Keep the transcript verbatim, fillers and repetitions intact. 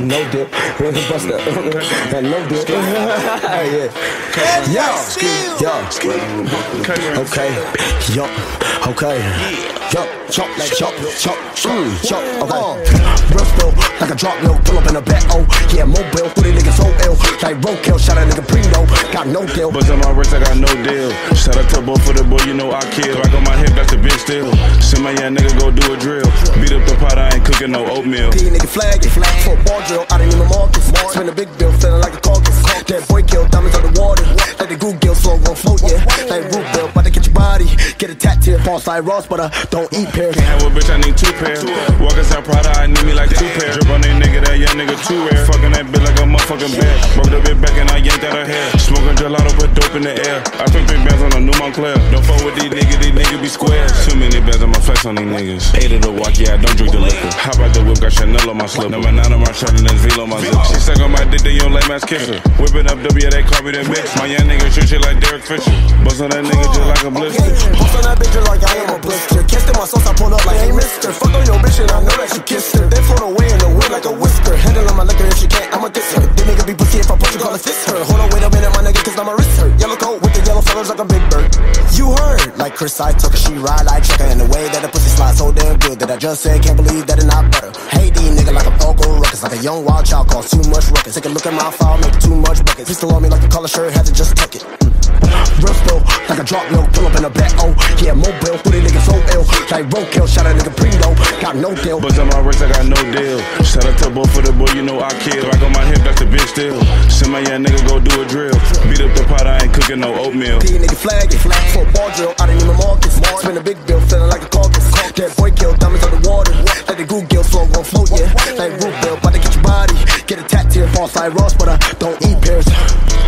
no dip. Bust up. No dip. Yeah. Yo. Yo. Okay. Yo. Okay. Yo. Chop. Chop. Chop. Chop. Chop. Okay. Bristol, like a drop milk, pull up in a bet, oh yeah, mobile, through the niggas so ill. Like roadkill, shot a nigga Primo, got no deal. Bust on my wrist, I got no deal. Shout out to both for the boy, you know I kill. Like on my hip, that's the bitch still. Send my young nigga go do a drill. Beat up the pot, I ain't cooking no oatmeal. P nigga flag it, flag for a ball drill. I didn't even mark it. Spin a big bill, feeling like a carcass. That boy killed diamonds on the water. Like the Google slow gon' float, yeah. Like root bill, about to get your body. Get a tattoo, false like Ross, but I don't eat pears. Can't have a bitch, I need two pairs. Walk inside Prada, I need me like two pairs. Drip on that nigga, that young nigga too rare. Fucking that bitch like a motherfucking bear. Broke the bitch back and I yanked out her hair. Smoking gelato, put dope in the air. I took big bands on a new Montclair. Don't fuck with these niggas, these niggas be squares. Too many bands on my flex on these niggas. Eight of the walk, yeah, I don't drink the liquor. Hop out the whip, got Chanel on my slip. Number nine on my shirt and then Velo on my zip. She suck on my dick, then you don't lame ass kiss her. Whipping up W, they call me the mix. My young nigga shoot shit like Derek Fisher. Bust on that nigga just like a blister. Bust on that bitch just like I am a blister. Kissed in my sauce, I pull up like, hey mister. Fuck on your bitch and I know that you kissed her. They float away in the wind like a whisker. Handle on my liquor if she can't, I'ma diss her. This nigga be pussy if I put you, call a sister. Hold on, wait a minute, my nigga, cause now my wrist hurt. Yellow coat with the yellow feathers like a big bird. You heard, like Chris I took her, she ride like trucker. In the way that the pussy slides so damn good that I just said, can't believe that it not butter. Hate these nigga like a Pogo ruckus. Like a young wild child cause too much ruckus. Take a look at my file, make too much buckets. Pistol on me like a collar shirt, had to just tuck it. Mm. Bristol, like a drop milk, pull up in a bet, oh yeah, mobile, through the niggas so ill. Like roadkill, shot a nigga Primo, got no deal. Bust on my wrist, I got no deal. Shout out to both for the boy, you know I kill. Like on my hip, that's the bitch still. Send my young nigga go do a drill. Beat up the pot, I ain't cooking no oatmeal. P nigga flag it, flag for a ball drill. I didn't even mark it. Spin a big bill, feeling like a carcass. That boy killed diamonds on the water. Like the Google slow gon' float, yeah. Like root bill, about to get your body. Get a tattoo, false like Ross, but I don't eat pears.